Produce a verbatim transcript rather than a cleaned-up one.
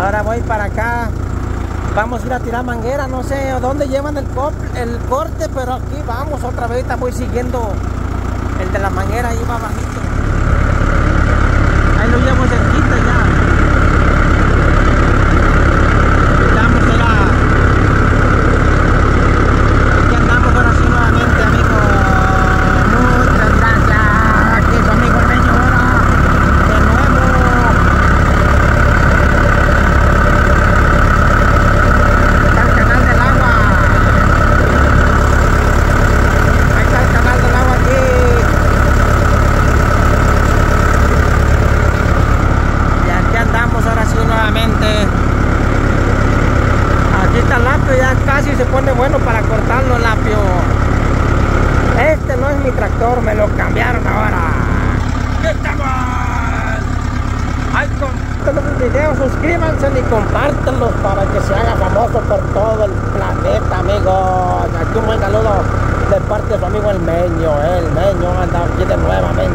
Ahora voy para acá. Vamos a ir a tirar manguera. No sé dónde llevan el, el corte, pero aquí vamos otra vez. Voy siguiendo el de la manguera. Ahí va bajito. Ahí lo llevo cerquita ya. Estamos ahora. Aquí andamos ahora sí nuevamente, amigo. Muchas gracias. Aquí es su amigo el Meño ahora. De nuevo. Está el canal del agua. Ahí está el canal del agua aquí. Y aquí andamos ahora sí nuevamente. Aquí está el lapio, ya casi se pone bueno para cortarlo el lapio. Este no es mi tractor, me lo cambiaron ahora. ¡Aquí estamos! Ay, compartan los videos, suscríbanse y compártanlos para que se haga famoso por todo el planeta, amigos. Aquí un buen saludo de parte de su amigo el Meño. El Meño anda aquí de nuevamente.